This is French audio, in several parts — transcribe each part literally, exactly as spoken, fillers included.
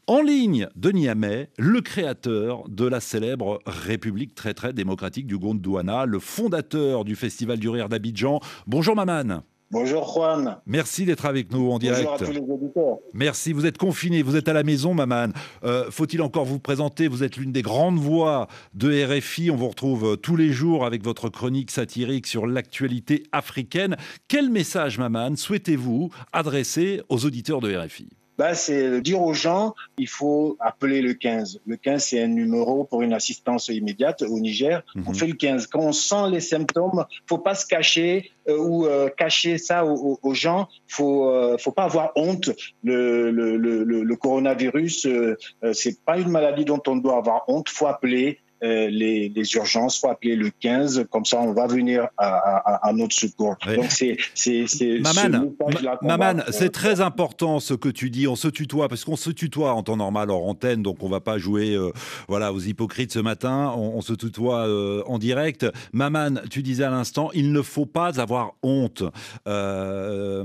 En ligne de Niamey, le créateur de la célèbre République très très démocratique du Gondwana, le fondateur du Festival du Rire d'Abidjan. Bonjour Maman. Bonjour Juan. Merci d'être avec nous en direct. Bonjour à tous les auditeurs. Merci, vous êtes confiné, vous êtes à la maison Maman. Euh, faut-il encore vous présenter? Vous êtes l'une des grandes voix de R F I. On vous retrouve tous les jours avec votre chronique satirique sur l'actualité africaine. Quel message Maman souhaitez-vous adresser aux auditeurs de R F I? Bah, c'est dire aux gens, il faut appeler le quinze. Le quinze, c'est un numéro pour une assistance immédiate au Niger. Mm-hmm. On fait le quinze. Quand on sent les symptômes, faut pas se cacher euh, ou euh, cacher ça aux, aux gens. Faut, euh, faut pas avoir honte. Le, le, le, le coronavirus, euh, c'est pas une maladie dont on doit avoir honte. Faut appeler. Euh, les, les urgences, faut appeler le quinze, comme ça on va venir à, à, à notre secours. Oui. Donc c'est c'est c'est Maman, Maman, c'est très important ce que tu dis. On se tutoie parce qu'on se tutoie en temps normal hors antenne, donc on va pas jouer euh, voilà aux hypocrites ce matin. On, on se tutoie euh, en direct. Maman, tu disais à l'instant, il ne faut pas avoir honte. Euh,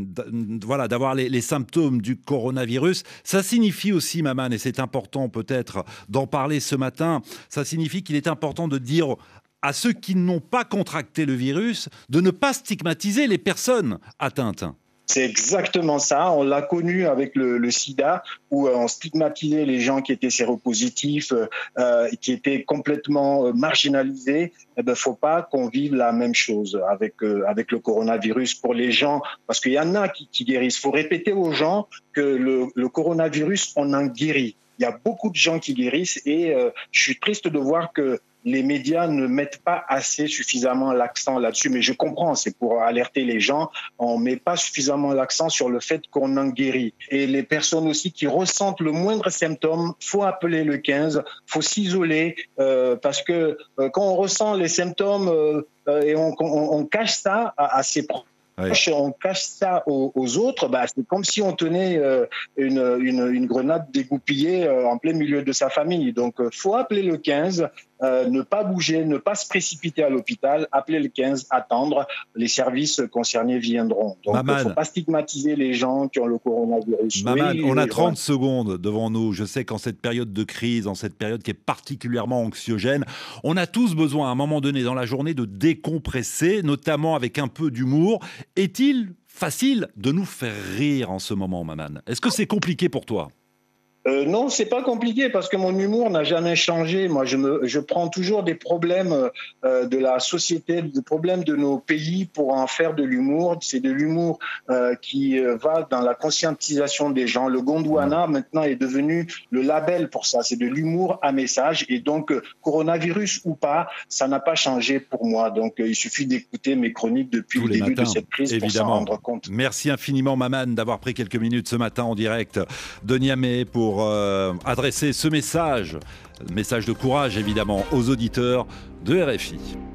voilà, d'avoir les, les symptômes du coronavirus. Ça signifie aussi, Maman, et c'est important peut-être d'en parler ce matin. Ça signifie qu'il est important de dire à ceux qui n'ont pas contracté le virus de ne pas stigmatiser les personnes atteintes. C'est exactement ça. On l'a connu avec le, le sida, où on stigmatisait les gens qui étaient séropositifs, euh, qui étaient complètement marginalisés. Eh ben, faut pas qu'on vive la même chose avec euh, avec le coronavirus pour les gens, parce qu'il y en a qui, qui guérissent. Faut répéter aux gens que le, le coronavirus, on en guérit. Il y a beaucoup de gens qui guérissent et euh, je suis triste de voir que les médias ne mettent pas assez suffisamment l'accent là-dessus. Mais je comprends, c'est pour alerter les gens. On ne met pas suffisamment l'accent sur le fait qu'on en guérit. Et les personnes aussi qui ressentent le moindre symptôme, faut appeler le quinze, faut s'isoler euh, parce que euh, quand on ressent les symptômes euh, et on, on, on cache ça à, à ses proches, oui. On cache ça aux, aux autres, bah, c'est comme si on tenait euh, une, une, une grenade dégoupillée euh, en plein milieu de sa famille. Donc, il euh, faut appeler le quinze, euh, ne pas bouger, ne pas se précipiter à l'hôpital, appeler le quinze, attendre, les services concernés viendront. Donc, il ne faut pas stigmatiser les gens qui ont le coronavirus. Maman, oui, on a oui, trente oui. secondes devant nous. Je sais qu'en cette période de crise, en cette période qui est particulièrement anxiogène, on a tous besoin à un moment donné dans la journée de décompresser, notamment avec un peu d'humour. Est-il facile de nous faire rire en ce moment, Maman? Est-ce que c'est compliqué pour toi? Euh, non, c'est pas compliqué parce que mon humour n'a jamais changé. Moi, je, me, je prends toujours des problèmes euh, de la société, des problèmes de nos pays pour en faire de l'humour. C'est de l'humour euh, qui euh, va dans la conscientisation des gens. Le Gondwana, maintenant, est devenu le label pour ça. C'est de l'humour à message. Et donc, euh, coronavirus ou pas, ça n'a pas changé pour moi. Donc, euh, il suffit d'écouter mes chroniques depuis Tous le les début matins, de cette crise évidemment. pour s'en rendre compte. Merci infiniment, Maman, d'avoir pris quelques minutes ce matin en direct de Niamey pour Euh, adresser ce message, message de courage évidemment aux auditeurs de R F I.